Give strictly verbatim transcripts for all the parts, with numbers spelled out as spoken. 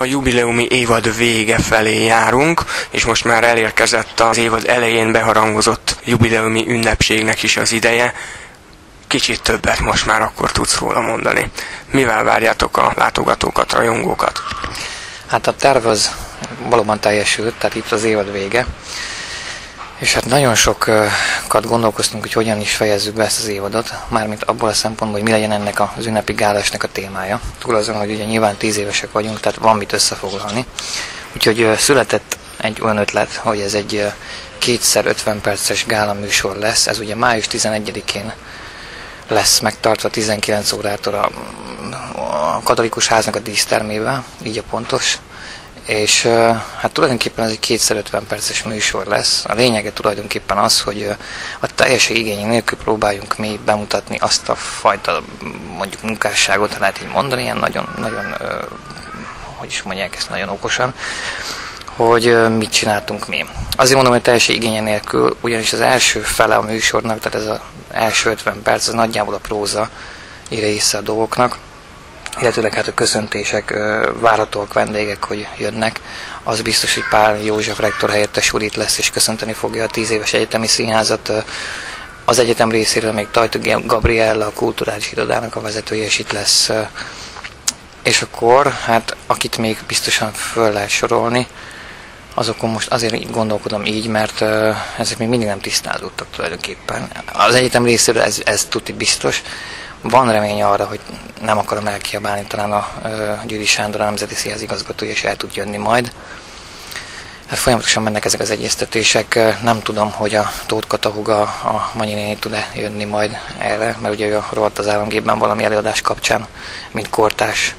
A jubileumi évad vége felé járunk, és most már elérkezett az évad elején beharangozott jubileumi ünnepségnek is az ideje. Kicsit többet most már akkor tudsz róla mondani. Mivel várjátok a látogatókat, rajongókat? Hát a terv az valóban teljesült, tehát itt az évad vége. És hát nagyon sokat gondolkoztunk, hogy hogyan is fejezzük be ezt az évadot, mármint abból a szempontból, hogy mi legyen ennek az ünnepi gálásnak a témája. Túl azon, hogy ugye nyilván tíz évesek vagyunk, tehát van mit összefoglalni. Úgyhogy született egy olyan ötlet, hogy ez egy kétszer ötven perces gála műsor lesz. Ez ugye május tizenegyedikén lesz megtartva tizenkilenc órától a, a katolikus háznak a dísztermével, így a pontos. És hát tulajdonképpen ez egy kétszer ötven perces műsor lesz. A lényege tulajdonképpen az, hogy a teljesség igény nélkül próbáljunk mi bemutatni azt a fajta mondjuk munkásságot, ha lehet így mondani, ilyen nagyon, nagyon hogy is mondják ezt nagyon okosan, hogy mit csináltunk mi. Azért mondom, hogy teljesség igénye nélkül, ugyanis az első fele a műsornak, tehát ez az első ötven perc, az nagyjából a próza része a dolgoknak, illetőleg hát a köszöntések, várhatóak vendégek, hogy jönnek. Az biztos, hogy Pál József rektor helyettes úr itt lesz, és köszönteni fogja a tíz éves egyetemi színházat. Az egyetem részéről még Tajtó Gabriella, a kulturális irodának a vezetője is itt lesz. És akkor, hát akit még biztosan föl lehet sorolni, azokon most azért gondolkodom így, mert ezek még mindig nem tisztázódtak tulajdonképpen. Az egyetem részéről ez, ez tuti biztos. Van remény arra, hogy nem akarom elkiabálni, talán a Győri Sándor, a Nemzeti Színház igazgatója is el tud jönni majd. Hát folyamatosan mennek ezek az egyeztetések. Nem tudom, hogy a Tóth Katahuga, a Manyi néni tud-e jönni majd erre, mert ugye ő a Rohadt az államgépben valami előadás kapcsán, mint kortárs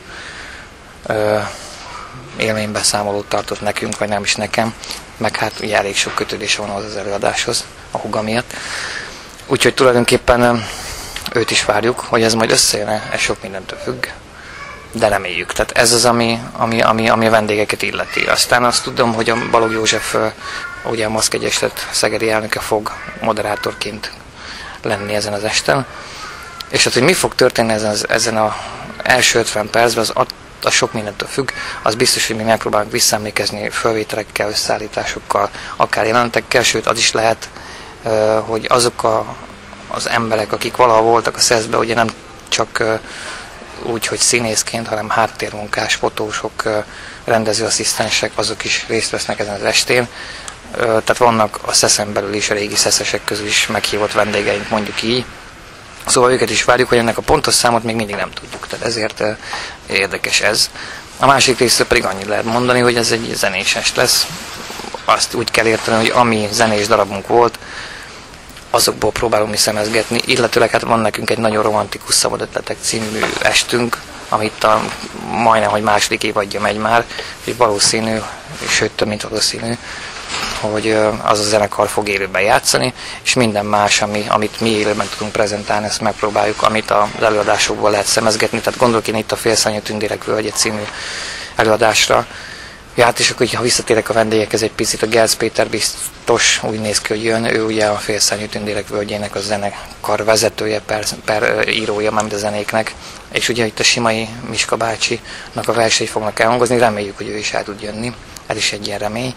élménybeszámolót tartott nekünk, vagy nem is nekem, meg hát ugye elég sok kötődése van az, az előadáshoz, a húga miatt. Úgyhogy tulajdonképpen őt is várjuk, hogy ez majd összejön, ez sok mindentől függ, de reméljük. Tehát ez az, ami, ami, ami, ami a vendégeket illeti. Aztán azt tudom, hogy a Balogh József, ugye a Maszk Egyesület szegedi elnöke fog moderátorként lenni ezen az esten. És hát, hogy mi fog történni ezen az ezen az első ötven percben, az, az sok mindentől függ. Az biztos, hogy mi megpróbálunk visszaemlékezni fölvételekkel, összeállításokkal, akár jelentekkel, sőt az is lehet, hogy azok a az emberek, akik valahol voltak a szeszbe, ugye nem csak uh, úgy, hogy színészként, hanem háttérmunkás, fotósok, uh, rendezőasszisztensek, azok is részt vesznek ezen az estén. Uh, tehát vannak a szeszen belül is, a régi szeszesek közül is meghívott vendégeink, mondjuk így. Szóval őket is várjuk, hogy ennek a pontos számot még mindig nem tudjuk, tehát ezért uh, érdekes ez. A másik részről pedig annyit lehet mondani, hogy ez egy zenés est lesz. Azt úgy kell érteni, hogy ami zenés darabunk volt, azokból próbálunk mi szemezgetni, illetőleg hát van nekünk egy nagyon romantikus Szabad ötletek című estünk, amit a, majdnem, hogy második évadja megy már, és valószínű, sőt több mint valószínű, hogy az a zenekar fog élőben játszani, és minden más, ami, amit mi élőben tudunk prezentálni, ezt megpróbáljuk, amit az előadásokból lehet szemezgetni, tehát gondolok én itt a Félszárnyú Tündérek völgye című előadásra. Ja, hát és akkor, ha visszatérek a vendégekhez egy picit, a Gelsz Péter biztos úgy néz ki, hogy jön, ő ugye a Félszárnyú Tündérek völgyének a zenekar vezetője, per, per írója, mármint a zenéknek, és ugye itt a Simai Miska bácsinak a versei fognak elhangozni, reméljük, hogy ő is el tud jönni, ez is egy ilyen remény.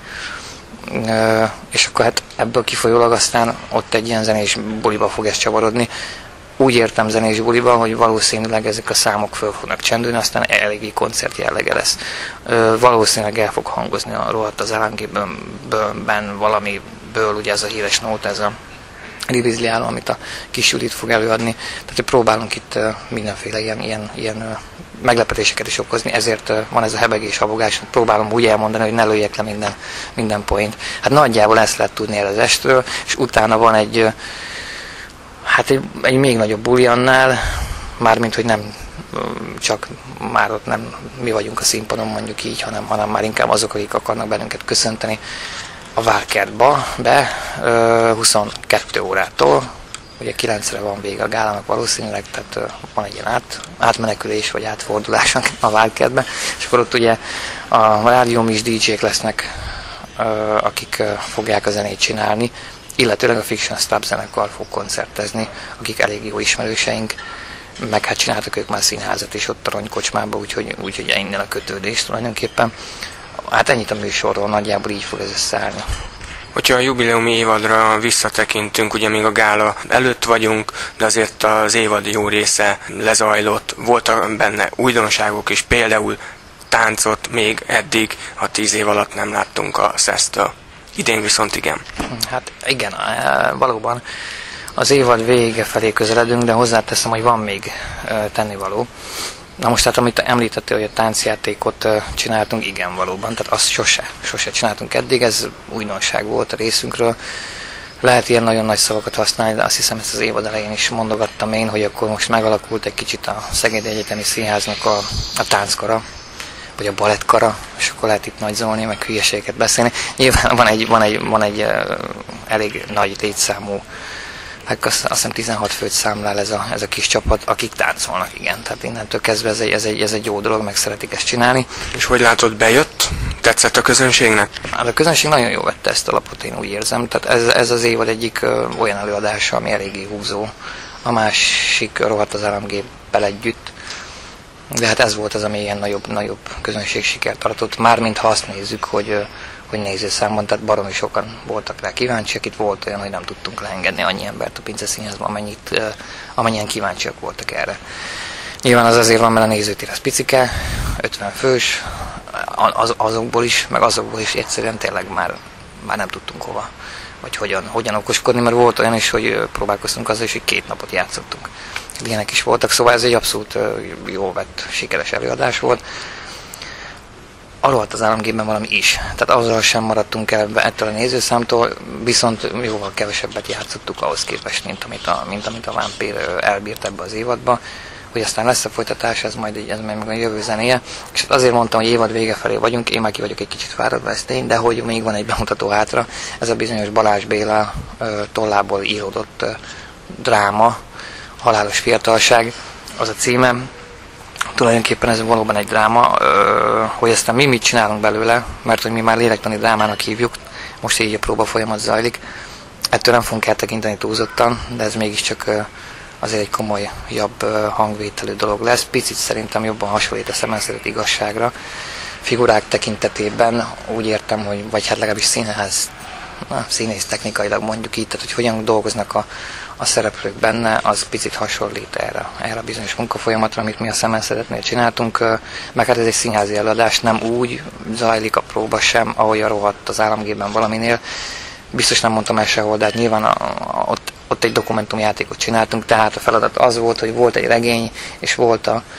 És akkor hát ebből kifolyólag aztán ott egy ilyen zenés buliba fog ez csavarodni. Úgy értem zenés buliba, hogy valószínűleg ezek a számok föl fognak csendülni, aztán eléggé koncert jellege lesz. Ö, valószínűleg el fog hangozni a Rohadt az államgépben valamiből, ugye ez a híres nóta, ez a Lirizli állam, amit a Kis Judit fog előadni. Tehát próbálunk itt uh, mindenféle ilyen, ilyen, ilyen uh, meglepetéseket is okozni, ezért uh, van ez a hebegés, habogás, próbálom úgy elmondani, hogy ne lőjek le minden, minden point. Hát nagyjából ezt lehet tudni el az estről, és utána van egy uh, Hát egy, egy még nagyobb buli annál, mármint, hogy nem csak már ott nem mi vagyunk a színpadon, mondjuk így, hanem, hanem már inkább azok, akik akarnak bennünket köszönteni a Várkertba be huszonkettő órától. Ugye kilencre van vége a gálának valószínűleg, tehát van egy ilyen át, átmenekülés vagy átfordulás a Várkertbe, és akkor ott ugye a rádióm is dé jék lesznek, akik fogják a zenét csinálni, illetőleg a Fiction Stub zenekar fog koncertezni, akik elég jó ismerőseink, meg hát csináltak ők már színházat is ott a Aranykocsmában, úgyhogy, úgyhogy innen a kötődés tulajdonképpen. Hát ennyit a műsorról, nagyjából így fog ez összeállni. Hogyha a jubileumi évadra visszatekintünk, ugye még a gála előtt vagyunk, de azért az évad jó része lezajlott, voltak benne újdonságok is, például táncot még eddig a tíz év alatt nem láttunk a szesztől. Idén viszont igen. Hát igen, valóban az évad vége felé közeledünk, de hozzáteszem, hogy van még tennivaló. Na most hát, amit említettél, hogy a táncjátékot csináltunk, igen, valóban, tehát azt sose, sose csináltunk eddig, ez újdonság volt a részünkről. Lehet ilyen nagyon nagy szavakat használni, de azt hiszem, ezt az évad elején is mondogattam én, hogy akkor most megalakult egy kicsit a Szegedi Egyetemi Színháznak a, a tánckara, vagy a balettkara, és akkor lehet itt nagyzolni, meg hülyeségeket beszélni. Nyilván van egy, van egy, van egy uh, elég nagy létszámú, hát azt, azt hiszem tizenhat főt számlál ez a, ez a kis csapat, akik táncolnak, igen. Tehát innentől kezdve ez egy, ez, egy, ez egy jó dolog, meg szeretik ezt csinálni. És hogy látod, bejött? Tetszett a közönségnek? Hát a közönség nagyon jól vette ezt a lapot, én úgy érzem. Tehát ez, ez az évad egyik uh, olyan előadása, ami eléggé húzó. A másik rohadt az államgéppel együtt. De hát ez volt az, ami ilyen nagyobb, nagyobb közönségsikert tartott. Mármint ha azt nézzük, hogy, hogy nézőszámban, tehát baromi sokan voltak rá kíváncsiak. Itt volt olyan, hogy nem tudtunk leengedni annyi embert a Pince Színházban, amennyit, amennyien kíváncsiak voltak erre. Nyilván az azért van, mert a nézőtér az picike, ötven fős, az, azokból is, meg azokból is egyszerűen tényleg már, már nem tudtunk hova, vagy hogyan, hogyan okoskodni, mert volt olyan is, hogy próbálkoztunk azzal is, hogy két napot játszottunk. Ilyenek is voltak, szóval ez egy abszolút jól vett, sikeres előadás volt. Arról az államgépben valami is. Tehát azzal sem maradtunk el ettől a nézőszámtól, viszont jóval kevesebbet játszottuk ahhoz képest, mint amit a, mint amit a Vámpír elbírt ebbe az évadba. Hogy aztán lesz a folytatás, ez majd, egy, ez majd a jövő zenéje. És azért mondtam, hogy évad vége felé vagyunk, én már ki vagyok egy kicsit fáradva, ez tény, de hogy még van egy bemutató hátra. Ez a bizonyos Balázs Béla tollából íródott dráma, Halálos fiatalság, az a címem. Tulajdonképpen ez valóban egy dráma, hogy aztán mi mit csinálunk belőle, mert hogy mi már lélektani drámának hívjuk, most így a próba folyamat zajlik. Ettől nem fogunk eltekinteni túlzottan, de ez mégiscsak azért egy komoly, jobb hangvételű dolog lesz. Picit szerintem jobban hasonlít a Szemenszedett igazságra. Figurák tekintetében úgy értem, hogy vagy hát legalábbis színház, na, színész technikailag mondjuk így, tehát hogy hogyan dolgoznak a a szereplők benne, az picit hasonlít erre, erre a bizonyos munkafolyamatra, amit mi a Szemenszedetnél csináltunk, meg hát ez egy színházi előadás, nem úgy zajlik a próba sem, ahogy a rohadt az államgépben valaminél. Biztos nem mondtam el sehol, de hát nyilván a, a, ott, ott egy dokumentumjátékot csináltunk, tehát a feladat az volt, hogy volt egy regény, és volt a,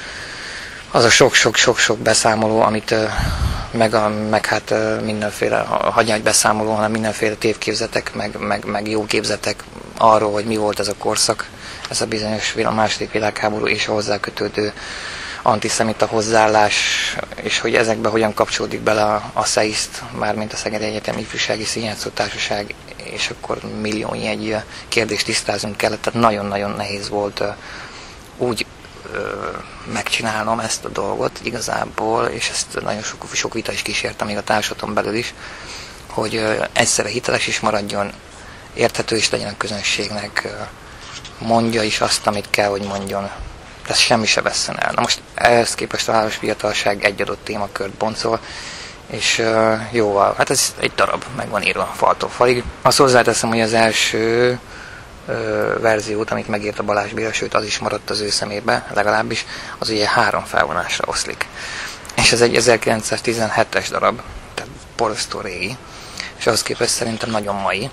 az a sok-sok-sok-sok beszámoló, amit meg, a, meg hát mindenféle, hagyján egy beszámoló, hanem mindenféle tévképzetek, meg, meg, meg jó képzetek arról, hogy mi volt ez a korszak, ez a bizonyos a második világháború és a hozzá kötődő antiszemita hozzáállás, és hogy ezekbe hogyan kapcsolódik bele a, a SZEISZT, mármint a Szegedi Egyetemi Ifjúsági Színjátszó Társaság, és akkor milliónyi egy kérdést tisztázunk kellett, tehát nagyon-nagyon nehéz volt úgy ö, megcsinálnom ezt a dolgot igazából, és ezt nagyon sok, sok vita is kísérte még a társadalom belül is, hogy ö, egyszerre hiteles is maradjon, érthető is legyen a közönségnek, mondja is azt, amit kell, hogy mondjon. Ez semmi se vesszen el. Na most ehhez képest a Halálos fiatalság egy adott témakört boncol, és uh, jóval, hát ez egy darab, meg van írva faltól falig. Azt hozzáteszem, hogy az első uh, verziót, amit megírt a Balázs Béla, sőt az is maradt az ő szemébe, legalábbis, az ugye három felvonásra oszlik. És ez egy ezerkilencszáztizenhetes darab, tehát borzasztó régi, és ahhoz képest szerintem nagyon mai.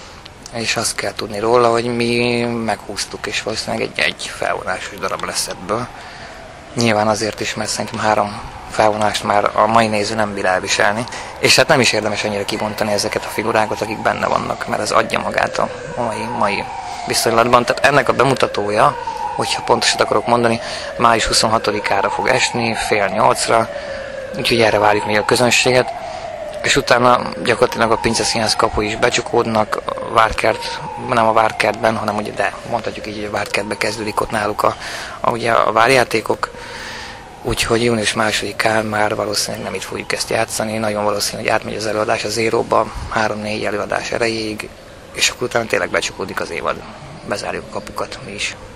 És azt kell tudni róla, hogy mi meghúztuk, és valószínűleg egy egy felvonásos darab lesz ebből. Nyilván azért is, mert szerintem három felvonást már a mai néző nem bír elviselni, és hát nem is érdemes annyira kibontani ezeket a figurákat, akik benne vannak, mert az adja magát a mai, mai viszonylatban. Tehát ennek a bemutatója, hogyha pontosat akarok mondani, május huszonhatodikára fog esni, fél nyolcra, úgyhogy erre várjuk még a közönséget. És utána gyakorlatilag a Pince Színház kapui is becsukódnak, a Várkert, nem a Várkertben, hanem ugye, de mondhatjuk így, hogy a Várkertbe kezdődik ott náluk a, a, ugye a várjátékok. Úgyhogy június másodikán már valószínűleg nem itt fogjuk ezt játszani, nagyon valószínű, hogy átmegy az előadás az Zéróba, három-négy előadás erejéig, és akkor utána tényleg becsukódik az évad, bezárjuk a kapukat mi is.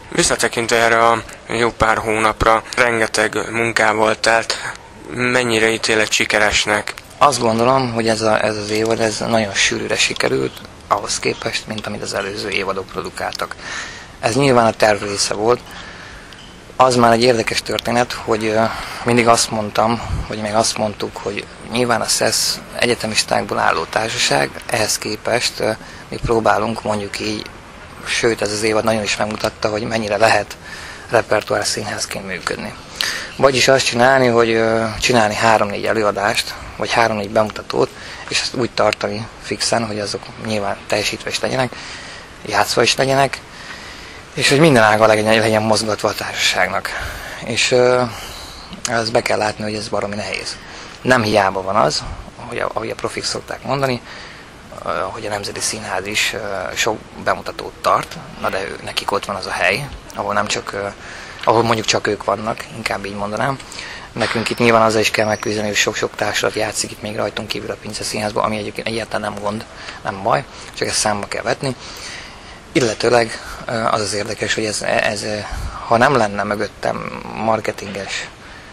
Visszatekintve erre a jó pár hónapra, rengeteg munkával telt, mennyire ítéled sikeresnek? Azt gondolom, hogy ez, a, ez az évad ez nagyon sűrűre sikerült, ahhoz képest, mint amit az előző évadok produkáltak. Ez nyilván a terv része volt. Az már egy érdekes történet, hogy mindig azt mondtam, hogy még azt mondtuk, hogy nyilván a szesz egyetemistákból álló társaság, ehhez képest mi próbálunk mondjuk így, sőt ez az évad nagyon is megmutatta, hogy mennyire lehet repertoár színházként működni. Vagyis azt csinálni, hogy csinálni három-négy előadást, vagy három-négy bemutatót, és ezt úgy tartani fixen, hogy azok nyilván teljesítve is legyenek, játszva is legyenek, és hogy minden ága legyen, legyen mozgatva a társaságnak. És ezt be kell látni, hogy ez baromi nehéz. Nem hiába van az, ahogy a, ahogy a profik szokták mondani, hogy a Nemzeti Színház is sok bemutatót tart, na de ő, nekik ott van az a hely, ahol nem csak, ahol mondjuk csak ők vannak, inkább így mondanám. Nekünk itt nyilván azzal is kell megküzdeni, hogy sok-sok társulat játszik itt még rajtunk kívül a Pince Színházban, ami egyébként egyáltalán nem gond, nem baj, csak ezt számba kell vetni. Illetőleg az az érdekes, hogy ez, ez ha nem lenne mögöttem marketinges,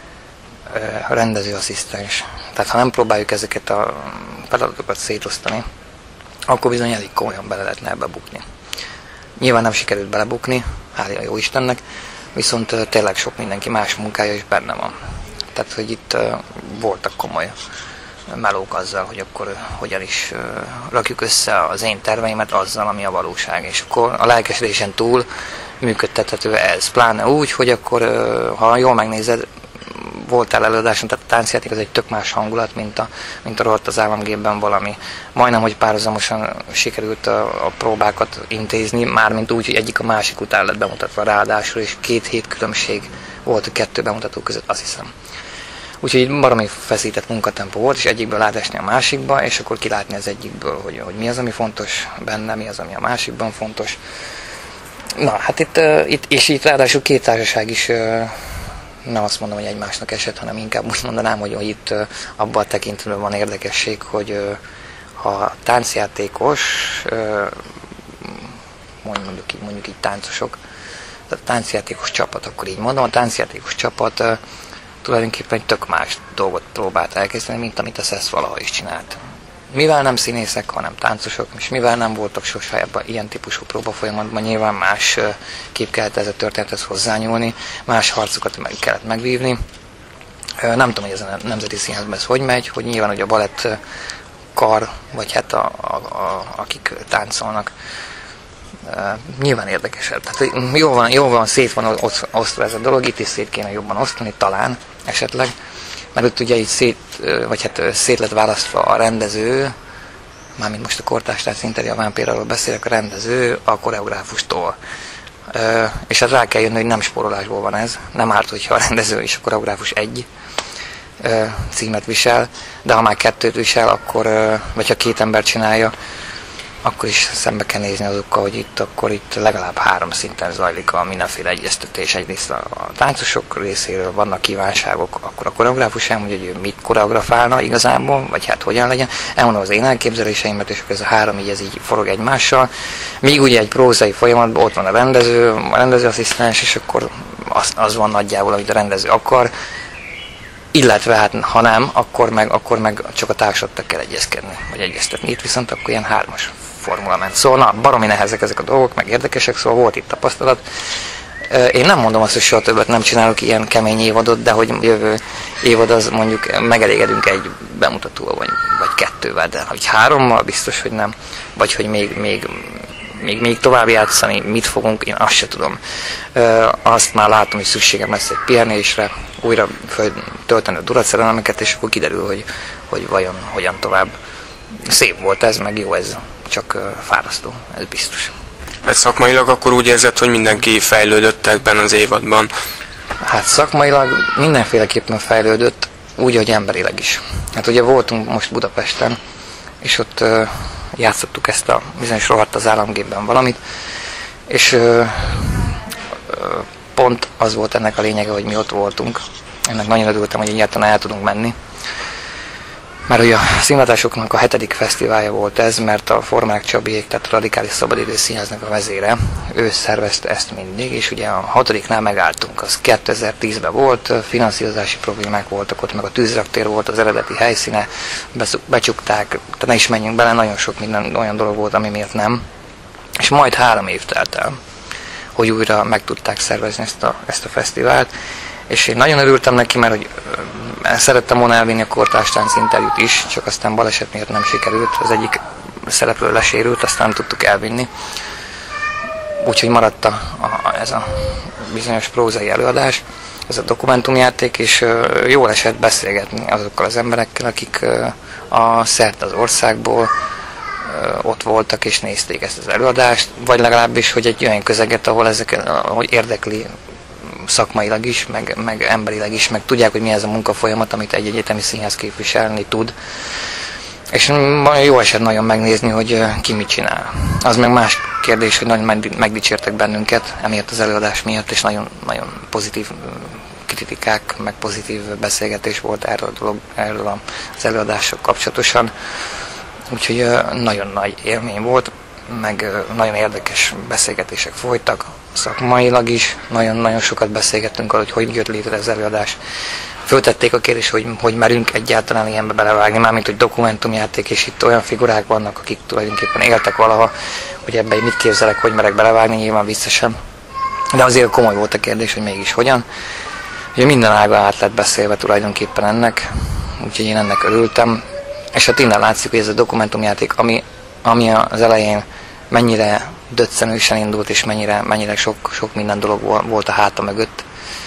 rendezőasszisztens, tehát ha nem próbáljuk ezeket a feladatokat szétosztani, akkor bizony elég komolyan bele lehetne ebbe bukni. Nyilván nem sikerült belebukni, hálja jó Istennek, viszont tényleg sok mindenki más munkája is benne van. Tehát, hogy itt voltak komoly melók azzal, hogy akkor hogyan is rakjuk össze az én terveimet azzal, ami a valóság. És akkor a lelkesedésen túl működtethető ez. Pláne úgy, hogy akkor, ha jól megnézed, voltál előadáson, tehát a táncjáték az egy tök más hangulat, mint a, mint a rohadt az államgépben valami. Majdnem, hogy párhuzamosan sikerült a, a próbákat intézni, mármint úgy, hogy egyik a másik után lett bemutatva ráadásul, és két hét különbség volt a kettő bemutató között, azt hiszem. Úgyhogy így baromi feszített munkatempó volt, és egyikből átesni a másikba, és akkor kilátni az egyikből, hogy, hogy mi az, ami fontos benne, mi az, ami a másikban fontos. Na, hát itt, itt és itt ráadásul két társaság is, nem azt mondom, hogy egymásnak esett, hanem inkább úgy mondanám, hogy, hogy itt abban a tekintetben van érdekesség, hogy ha táncjátékos, mondjuk így, mondjuk így táncosok, tehát a táncjátékos csapat, akkor így mondom, a táncjátékos csapat tulajdonképpen egy tök más dolgot próbált elkezdeni, mint amit a szesz valaha is csinált. Mivel nem színészek, hanem táncosok, és mivel nem voltak sosájában ilyen típusú próbafolyamatban, nyilván más kép kellett ez a történethez hozzányúlni, más harcokat meg kellett megvívni. Nem tudom, hogy ez a Nemzeti Színházban ez hogy megy, hogy nyilván hogy a balett kar, vagy hát a, a, a, akik táncolnak, nyilván érdekesebb. Tehát jó van, jó van, szét van osztva ez a dolog, itt is szét kéne jobban osztani, talán, esetleg. Mert ott ugye így szét, vagy hát szét lett választva a rendező, mármint most a Kortárs Tánc Színház, a Vámpírról beszélek, a rendező a koreográfustól. És hát rá kell jönni, hogy nem spórolásból van ez, nem árt, hogyha a rendező és a koreográfus egy címet visel, de ha már kettőt visel, akkor, vagy ha két ember csinálja, akkor is szembe kell nézni azokkal, hogy itt akkor itt legalább három szinten zajlik a mindenféle egyeztetés. Egyrészt a táncosok részéről vannak kívánságok, akkor a koreográfus elmondja, hogy ő mit koreografálna igazából, vagy hát hogyan legyen. Elmondom az én elképzeléseimet, és ez a három így, ez így forog egymással. Míg ugye egy prózai folyamatban ott van a rendező, a rendezőasszisztens, és akkor az, az van nagyjából, amit a rendező akar. Illetve hát ha nem, akkor meg, akkor meg csak a társadalmat kell egyezkedni, vagy egyeztetni. Itt viszont akkor ilyen hármas formula ment. Szóval na, baromi nehezek ezek a dolgok, meg érdekesek, szóval volt itt tapasztalat. Én nem mondom azt, hogy soha többet nem csinálok ilyen kemény évadot, de hogy jövő évad az mondjuk megelégedünk egy bemutatóval, vagy, vagy kettővel, de hogy hárommal biztos, hogy nem. Vagy hogy még, még, még, még tovább játszani, mit fogunk, én azt se tudom. Azt már látom, hogy szükségem lesz egy pihenésre, újra tölteni a duratszerelemeket, és akkor kiderül, hogy, hogy vajon hogyan tovább. Szép volt ez, meg jó ez, csak fárasztó, ez biztos. Ez szakmailag akkor úgy érzed, hogy mindenki fejlődött ebben az évadban? Hát szakmailag mindenféleképpen fejlődött, úgy, hogy emberileg is. Hát ugye voltunk most Budapesten, és ott uh, játszottuk ezt a bizonyos rohadt az államgépben valamit, és uh, uh, pont az volt ennek a lényege, hogy mi ott voltunk. Ennek nagyon örültem, hogy egyáltalán el tudunk menni. Mert ugye a színhatásoknak a hetedik fesztiválja volt ez, mert a Formák Csabiék, tehát a Radikális Szabadidő Színháznak a vezére, ő szervezte ezt mindig, és ugye a hatodiknál megálltunk, az kétezer-tízben volt, finanszírozási problémák voltak ott, meg a tűzraktér volt az eredeti helyszíne, becsukták, tehát ne is menjünk bele, nagyon sok minden olyan dolog volt, ami miatt nem. És majd három év telt el, hogy újra meg tudták szervezni ezt a, ezt a fesztivált, és én nagyon örültem neki, mert hogy szerettem volna elvinni a kortárs tánc interjút is, csak aztán baleset miatt nem sikerült. Az egyik szereplő lesérült, aztán nem tudtuk elvinni. Úgyhogy maradt a, a, ez a bizonyos prózai előadás, ez a dokumentumjáték, és jól esett beszélgetni azokkal az emberekkel, akik a szerte az országból ott voltak és nézték ezt az előadást, vagy legalábbis, hogy egy olyan közeget, ahol ezek, hogy érdekli szakmailag is, meg, meg emberileg is, meg tudják, hogy mi ez a munkafolyamat, amit egy egyetemi színház képviselni tud. És jó eset nagyon megnézni, hogy ki mit csinál. Az meg más kérdés, hogy nagyon megdicsértek bennünket emiatt az előadás miatt, és nagyon, nagyon pozitív kritikák, meg pozitív beszélgetés volt erről, a dolog, erről az előadással kapcsolatosan. Úgyhogy nagyon nagy élmény volt, meg nagyon érdekes beszélgetések folytak, szakmailag is, nagyon-nagyon sokat beszélgettünk arról, hogy hogy jött létre az előadás. Föltették a kérdést, hogy hogy merünk egyáltalán ilyenbe belevágni, mármint hogy dokumentumjáték, és itt olyan figurák vannak, akik tulajdonképpen éltek valaha, hogy ebben mit képzelek, hogy merek belevágni, nyilván vissza sem. De azért komoly volt a kérdés, hogy mégis hogyan. Ugye minden ága át lett beszélve tulajdonképpen ennek, úgyhogy én ennek örültem. És hát innen látszik, hogy ez a dokumentumjáték, ami, ami az elején mennyire döccenősen indult, és mennyire, mennyire sok, sok minden dolog volt a háta mögött.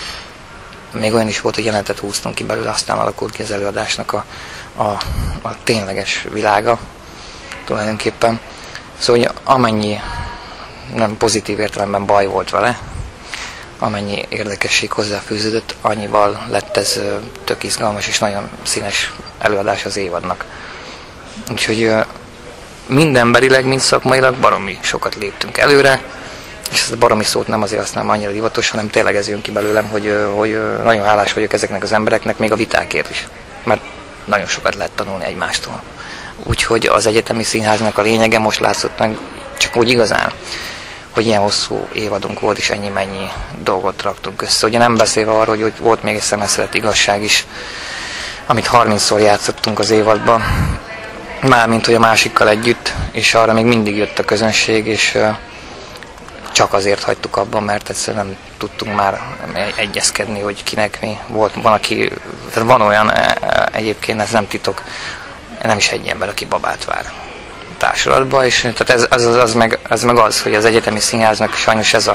Még olyan is volt, hogy jelenetet húztunk ki belőle, aztán alakult ki az előadásnak a, a, a tényleges világa tulajdonképpen. Szóval, hogy amennyi nem pozitív értelemben baj volt vele, amennyi érdekesség hozzáfűződött, annyival lett ez tök izgalmas és nagyon színes előadás az évadnak. Úgyhogy mindenbelileg, mind szakmailag baromi sokat léptünk előre, és ezt a baromi szót nem azért használom annyira divatos, hanem tényleg ez jön ki belőlem, hogy, hogy nagyon hálás vagyok ezeknek az embereknek, még a vitákért is, mert nagyon sokat lehet tanulni egymástól. Úgyhogy az egyetemi színháznak a lényege most látszott meg csak úgy igazán, hogy ilyen hosszú évadunk volt, és ennyi-mennyi dolgot raktunk össze. Ugye nem beszélve arról, hogy volt még egy szemeszeret igazság is, amit harmincszor játszottunk az évadban, mármint hogy a másikkal együtt, és arra még mindig jött a közönség, és csak azért hagytuk abban, mert egyszerűen nem tudtunk már egyezkedni, hogy kinek mi volt. Van, aki, tehát van olyan, egyébként ez nem titok, nem is egy ember, aki babát vár társulatba, és tehát ez, az, az, az, meg, az meg az, hogy az egyetemi színháznak sajnos ez a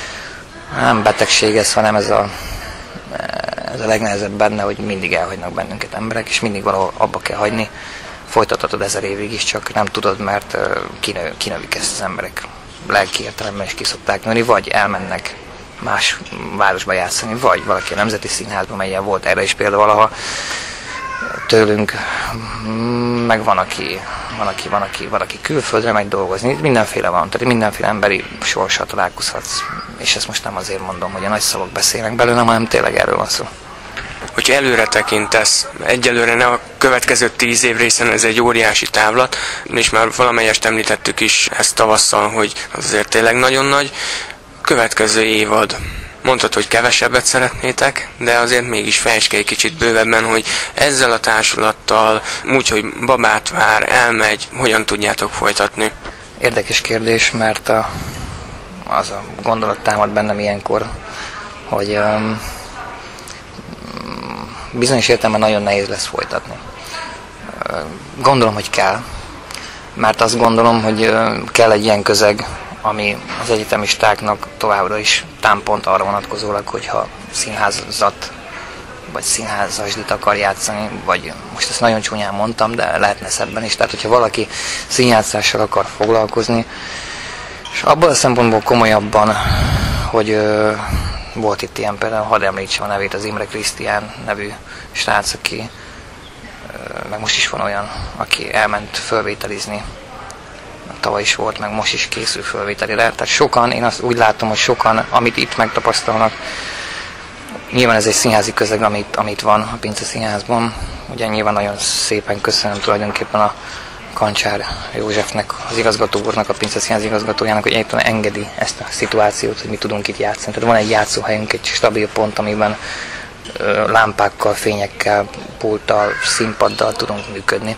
nem betegség ez, hanem ez a, ez a legnehezebb benne, hogy mindig elhagynak bennünket emberek, és mindig valahol abba kell hagyni. Folytathatod ezer évig is, csak nem tudod, mert kinő, kinövik ezt az emberek. Lelki értelemben is ki szokták nőni, vagy elmennek más városba játszani, vagy valaki a Nemzeti Színházba, melyen volt erre is példa valaha tőlünk, meg van aki, van aki, van aki, van aki külföldre megy dolgozni, mindenféle van, tehát mindenféle emberi sorssal találkozhatsz, és ezt most nem azért mondom, hogy a nagy szavak beszélnek belőlem, hanem tényleg erről van szó. Hogyha előre tekintesz, egyelőre ne a következő tíz év részen ez egy óriási távlat, és már valamelyest említettük is ezt tavasszal, hogy az azért tényleg nagyon nagy. Következő évad, mondtad, hogy kevesebbet szeretnétek, de azért mégis fejtsd egy kicsit bővebben, hogy ezzel a társulattal, úgy, hogy babát vár, elmegy, hogyan tudjátok folytatni? Érdekes kérdés, mert a, az a gondolat támad bennem ilyenkor, hogy um, bizonyos értelemben nagyon nehéz lesz folytatni. Gondolom, hogy kell, mert azt gondolom, hogy kell egy ilyen közeg, ami az egyetemistáknak továbbra is támpont arra vonatkozólag, hogyha színházat vagy színházasdit akar játszani, vagy most ezt nagyon csúnyán mondtam, de lehetne szebben is. Tehát, hogyha valaki színjátszással akar foglalkozni, és abban a szempontból komolyabban, hogy volt itt ilyen például, hadd említsem a nevét, az Imre Krisztián nevű srác, aki, meg most is van olyan, aki elment fölvételizni. Tavaly is volt, meg most is készül fölvételire. Tehát sokan, én azt úgy látom, hogy sokan, amit itt megtapasztalnak, Nyilván ez egy színházi közeg, amit, amit van a Pince Színházban. Ugye nyilván nagyon szépen köszönöm tulajdonképpen a Kancsár Józsefnek, az igazgató úrnak, a Pince Színház igazgatójának, hogy egyébként engedi ezt a szituációt, hogy mi tudunk itt játszani. Tehát van egy játszóhelyünk, egy stabil pont, amiben ö, lámpákkal, fényekkel, pulttal, színpaddal tudunk működni.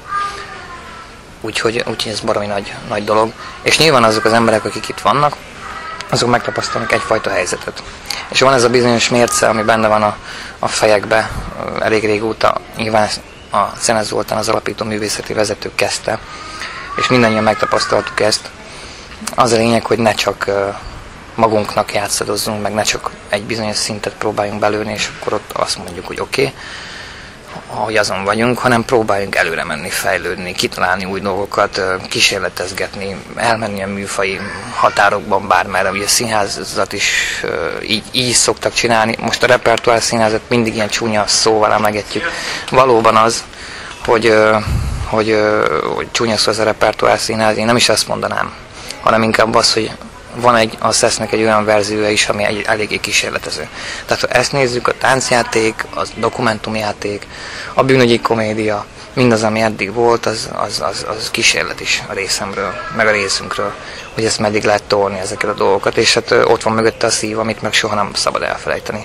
Úgyhogy, úgyhogy ez baromi nagy, nagy dolog. És nyilván azok az emberek, akik itt vannak, azok megtapasztalnak egyfajta helyzetet. És van ez a bizonyos mérce, ami benne van a, a fejekbe elég régóta. Nyilván a Szenes Zoltán, az alapító művészeti vezető kezdte, és mindannyian megtapasztaltuk ezt. Az a lényeg, hogy ne csak magunknak játszadozzunk, meg ne csak egy bizonyos szintet próbáljunk belőni, és akkor ott azt mondjuk, hogy oké, okay, ahogy azon vagyunk, hanem próbáljunk előre menni, fejlődni, kitalálni új dolgokat, kísérletezgetni, elmenni a műfai határokban bármerre. Ugye a színházat is így, így szoktak csinálni. Most a repertoár színházat mindig ilyen csúnya szóval emlegetjük. Valóban az, hogy, hogy, hogy csúnya szó az a repertoár színház, én nem is azt mondanám, hanem inkább az, hogy van egy, a szesznek egy olyan verziója is, ami egy, eléggé kísérletező. Tehát ha ezt nézzük, a táncjáték, a dokumentumjáték, a bűnügyi komédia, mindaz, ami eddig volt, az, az, az, az kísérlet is a részemről, meg a részünkről, hogy ezt meddig lehet tolni ezeket a dolgokat, és hát ott van mögötte a szív, amit meg soha nem szabad elfelejteni.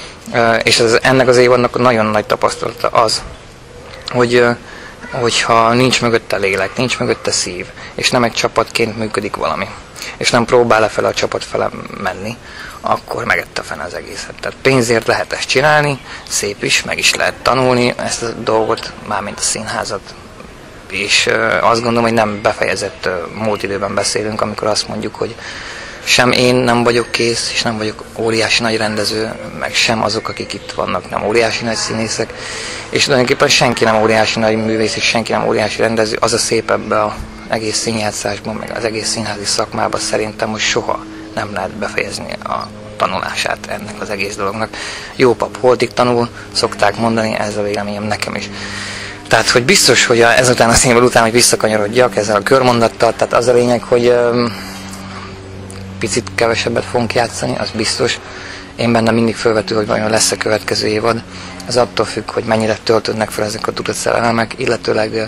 És ez, ennek az évadnak nagyon nagy tapasztalata az, hogy hogyha nincs mögötte lélek, nincs mögötte szív, és nem egy csapatként működik valami, és nem próbál lefele a csapat fele menni, akkor megette fene az egészet. Tehát pénzért lehet ezt csinálni, szép is, meg is lehet tanulni ezt a dolgot, mármint a színházat. És azt gondolom, hogy nem befejezett múlt időben beszélünk, amikor azt mondjuk, hogy sem én nem vagyok kész, és nem vagyok óriási nagy rendező, meg sem azok, akik itt vannak, nem óriási nagy színészek, és tulajdonképpen senki nem óriási nagy művész, és senki nem óriási rendező. Az a szép ebbe az egész színjátszásban, meg az egész színházi szakmában szerintem, hogy soha nem lehet befejezni a tanulását ennek az egész dolognak. Jó pap holtig tanul, szokták mondani, ez a véleményem nekem is. Tehát, hogy biztos, hogy ezután a színvonal után, hogy visszakanyarodjak ezzel a körmondattal, tehát az a lényeg, hogy um, picit kevesebbet fogunk játszani, az biztos. Én benne mindig felvető, hogy vajon lesz a következő évad. Ez attól függ, hogy mennyire töltődnek fel ezek a tudatszerelmek, illetőleg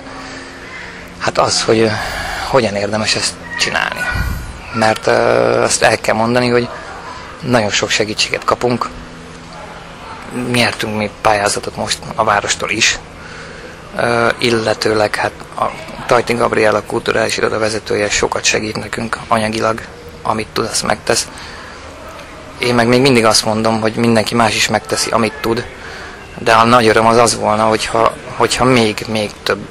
hát az, hogy hogyan érdemes ezt csinálni. Mert uh, azt el kell mondani, hogy nagyon sok segítséget kapunk. Nyertünk mi pályázatot most a várostól is, uh, illetőleg hát a Tajti Gabriella kulturális iroda vezetője sokat segít nekünk anyagilag, amit tud, azt megtesz. Én meg még mindig azt mondom, hogy mindenki más is megteszi, amit tud, de a nagy öröm az az volna, hogyha, hogyha még, még több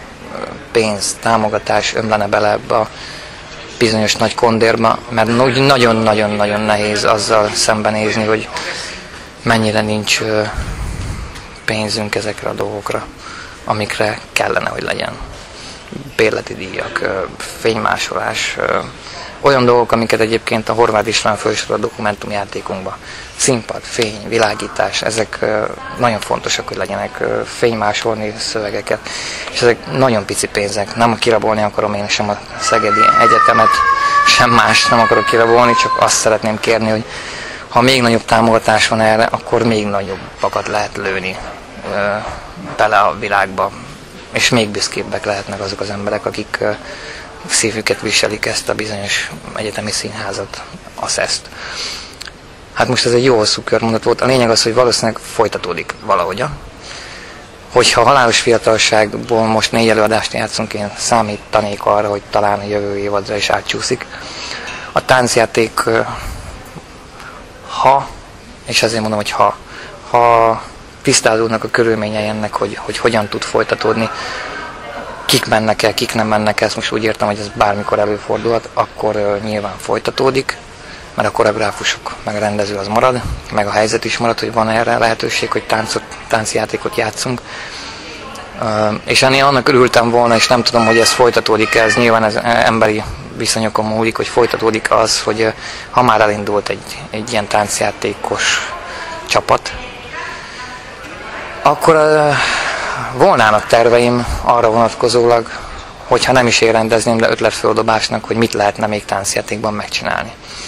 pénz, támogatás ömlene bele ebbe a bizonyos nagy kondérba, mert nagyon-nagyon-nagyon nehéz azzal szembenézni, hogy mennyire nincs pénzünk ezekre a dolgokra, amikre kellene, hogy legyen. Bérleti díjak, fénymásolás, olyan dolgok, amiket egyébként a Horváth István felsorol a dokumentumjátékunkban. Színpad, fény, világítás, ezek nagyon fontosak, hogy legyenek, fénymásolni szövegeket, és ezek nagyon pici pénzek. Nem kirabolni akarom én sem a Szegedi Egyetemet, sem más nem akarok kirabolni, csak azt szeretném kérni, hogy ha még nagyobb támogatás van erre, akkor még nagyobbakat lehet lőni bele a világba, és még büszkébbek lehetnek azok az emberek, akik szívüket viselik ezt a bizonyos egyetemi színházat, a szeszt. Hát most ez egy jó hosszú körmondat volt. A lényeg az, hogy valószínűleg folytatódik valahogy. Hogyha halálos fiatalságból most négy előadást játszunk, én számítanék arra, hogy talán a jövő évadra is átcsúszik. A táncjáték, ha, és azért mondom, hogy ha, ha tisztázódnak a körülményei ennek, hogy, hogy hogyan tud folytatódni, kik mennek el, kik nem mennek el, ezt most úgy értem, hogy ez bármikor előfordulhat, akkor uh, nyilván folytatódik, mert a koreográfusok, meg a rendező az marad, meg a helyzet is marad, hogy van erre lehetőség, hogy táncot, táncjátékot játszunk. Uh, és ennél annak örültem volna, és nem tudom, hogy ez folytatódik, ez nyilván ez emberi viszonyokon múlik, hogy folytatódik az, hogy uh, ha már elindult egy, egy ilyen táncjátékos csapat, akkor uh, volnának terveim arra vonatkozólag, hogyha nem is én rendezném, de ötletföldobásnak, hogy mit lehetne még táncjátékban megcsinálni.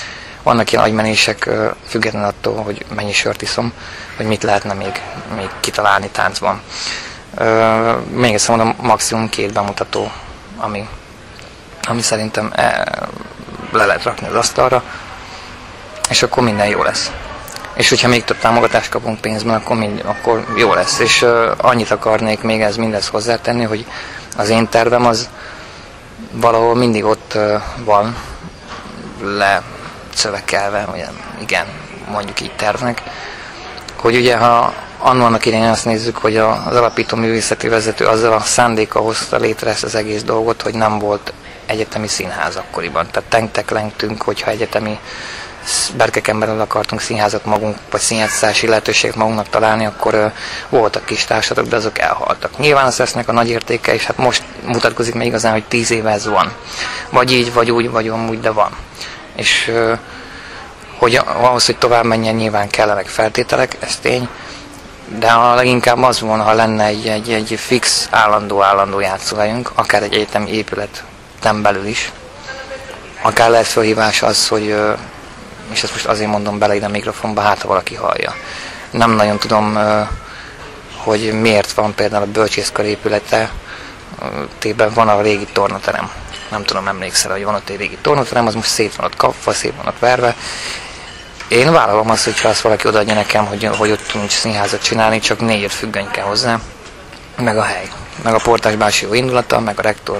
vannak ilyen agymenések, függetlenül attól, hogy mennyi sört iszom, hogy mit lehetne még, még kitalálni táncban. Még egyszer mondom, maximum két bemutató, ami, ami szerintem le lehet rakni az asztalra, és akkor minden jó lesz. És hogyha még több támogatást kapunk pénzben, akkor, mind, akkor jó lesz. És uh, annyit akarnék még ez mindez hozzátenni, hogy az én tervem az valahol mindig ott uh, van lecövekelve, vagy igen, mondjuk így tervnek, hogy ugye ha annak idején azt nézzük, hogy az alapító művészeti vezető azzal a szándékkal hozta létre ezt az egész dolgot, hogy nem volt egyetemi színház akkoriban. Tehát tenkteklengtünk, hogyha egyetemi berkeken belül akartunk színházat magunk, vagy színjátszási lehetőséget magunknak találni, akkor uh, voltak kis társatok, de azok elhaltak. Nyilván az lesznek a nagy értéke, és hát most mutatkozik még igazán, hogy tíz éve ez van. Vagy így, vagy úgy, vagy amúgy, de van. És uh, hogy ahhoz, hogy tovább menjen, nyilván kellenek feltételek, ez tény, de a leginkább az volna, ha lenne egy, egy, egy fix, állandó, állandó játszóhelyünk, akár egy egyetemi épületen belül is. Akár lehet felhívás az, hogy uh, és ezt most azért mondom bele ide a mikrofonba, hát ha valaki hallja. Nem nagyon tudom, hogy miért van például a bölcsészkar épülete, tében van a régi tornaterem. Nem tudom, emlékszel, hogy van ott egy régi tornaterem, az most szét van ott kapva, szét van ott verve. Én vállalom azt, hogyha azt valaki odaadja nekem, hogy, hogy ott tudunk színházat csinálni, csak négy-öt függöny kell hozzá, meg a hely, meg a portás bácsi jó indulata, meg a rektor,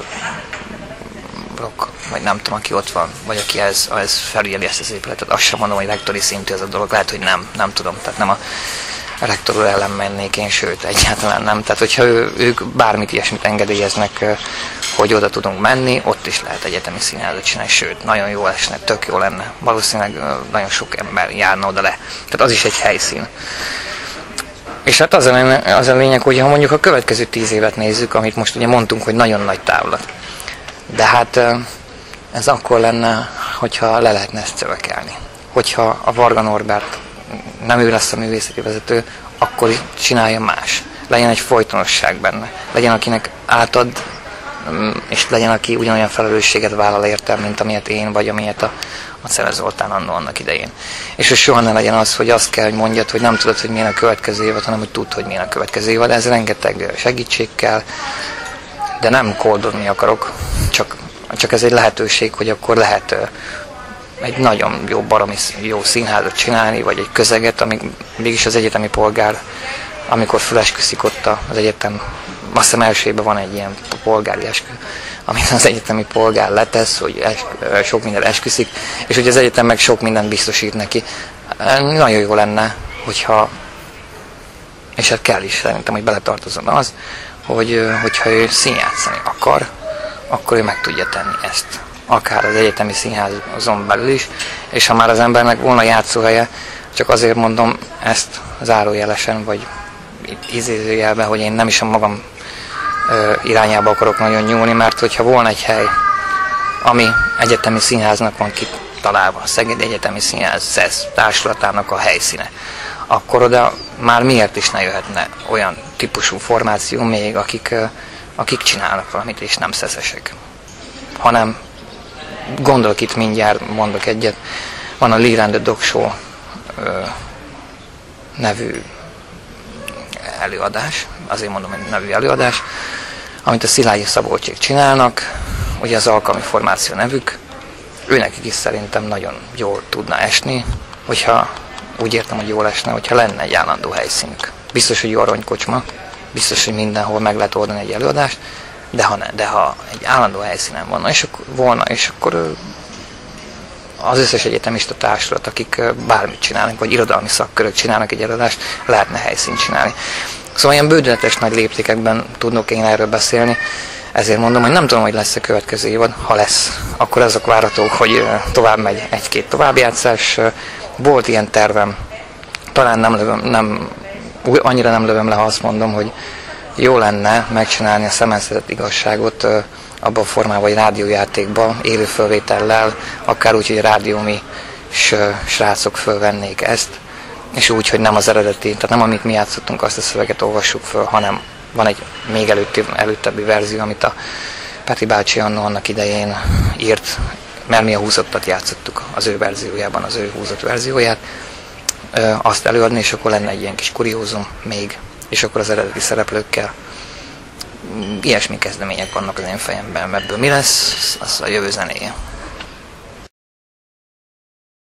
vagy nem tudom, aki ott van, vagy aki ez, ez felügyeli ezt az épületet. Azt sem mondom, hogy rektori szintű ez a dolog, lehet, hogy nem, nem tudom, tehát nem a rektor úr ellen mennék én, sőt, egyáltalán nem. Tehát, hogyha ő, ők bármit ilyesmit engedélyeznek, hogy oda tudunk menni, ott is lehet egyetemi színházat csinálni, sőt, nagyon jó esne, tök jó lenne. Valószínűleg nagyon sok ember járna oda le. Tehát az is egy helyszín. És hát az a, az a lényeg, hogy ha mondjuk a következő tíz évet nézzük, amit most ugye mondtunk, hogy nagyon nagy távlat. De hát ez akkor lenne, hogyha le lehetne ezt szövekelni. Hogyha a Varga Norbert nem ő lesz a művészeti vezető, akkor csinálja más. Legyen egy folytonosság benne. Legyen, akinek átad, és legyen, aki ugyanolyan felelősséget vállal érte, mint amilyet én, vagy amilyet a, a Szere Zoltán annó annak idején. És hogy soha ne legyen az, hogy azt kell, hogy mondjad, hogy nem tudod, hogy milyen a következő évad, hanem hogy tudd, hogy milyen a következő évad. Ez rengeteg segítség kell, de nem koldolni akarok, csak, csak ez egy lehetőség, hogy akkor lehet egy nagyon jó, baromi jó színházat csinálni, vagy egy közeget, amíg mégis az egyetemi polgár, amikor fölesküszik ott az egyetem, azt hiszem első évben van egy ilyen polgári eskü, amit az egyetemi polgár letesz, hogy eskü, sok minden esküszik, és hogy az egyetem meg sok mindent biztosít neki. Nagyon jó lenne, hogyha, és hát kell is szerintem, hogy beletartozzon az, hogy, hogyha ő színjátszani akar, akkor ő meg tudja tenni ezt. Akár az egyetemi színházon belül is, és ha már az embernek volna játszóhelye, csak azért mondom ezt zárójelesen, vagy idézőjelben, hogy én nem is a magam ö, irányába akarok nagyon nyúlni, mert hogyha volna egy hely, ami egyetemi színháznak van kitalálva, a Szegedi Egyetemi Színház SZESZ társulatának a helyszíne, akkor oda már miért is ne jöhetne olyan típusú formáció még, akik, ö, akik csinálnak valamit, és nem szeszesek, hanem gondolok itt mindjárt, mondok egyet, van a Lear and the Dog Show ö, nevű előadás, azért mondom, hogy nevű előadás, amit a Szilágyi Szabolcsék csinálnak, ugye az alkalmi formáció nevük, őnekik is szerintem nagyon jól tudna esni, hogyha úgy értem, hogy jól esne, hogyha lenne egy állandó helyszínük. Biztos, hogy jó aranykocsma, biztos, hogy mindenhol meg lehet oldani egy előadást, de ha, ne, de ha egy állandó helyszínen volna, és akkor, volna, és akkor az összes egyetemista társulat, akik bármit csinálnak, vagy irodalmi szakkörök csinálnak egy előadást, lehetne helyszínt csinálni. Szóval ilyen bődületes nagy léptékekben tudnok én erről beszélni, ezért mondom, hogy nem tudom, hogy lesz a következő évad, ha lesz, akkor azok várhatók, hogy tovább megy egy-két továbbjátszás. Volt ilyen tervem, talán nem lövöm, nem, annyira nem lövöm le, ha azt mondom, hogy jó lenne megcsinálni a Szemenszedett igazságot abban a formában, vagy rádiójátékban, élő fölvétellel, akár úgy, hogy rádiómi srácok fölvennék ezt, és úgy, hogy nem az eredeti, tehát nem amit mi játszottunk, azt a szöveget olvassuk föl, hanem van egy még előtti, előttebbi verzió, amit a Peti bácsi annó annak idején írt, mert mi a húzottat játszottuk az ő verziójában, az ő húzott verzióját, azt előadni, és akkor lenne egy ilyen kis kuriózum még, és akkor az eredeti szereplőkkel. Ilyesmi kezdemények vannak az én fejemben, ebből mi lesz, az a jövő zenéje.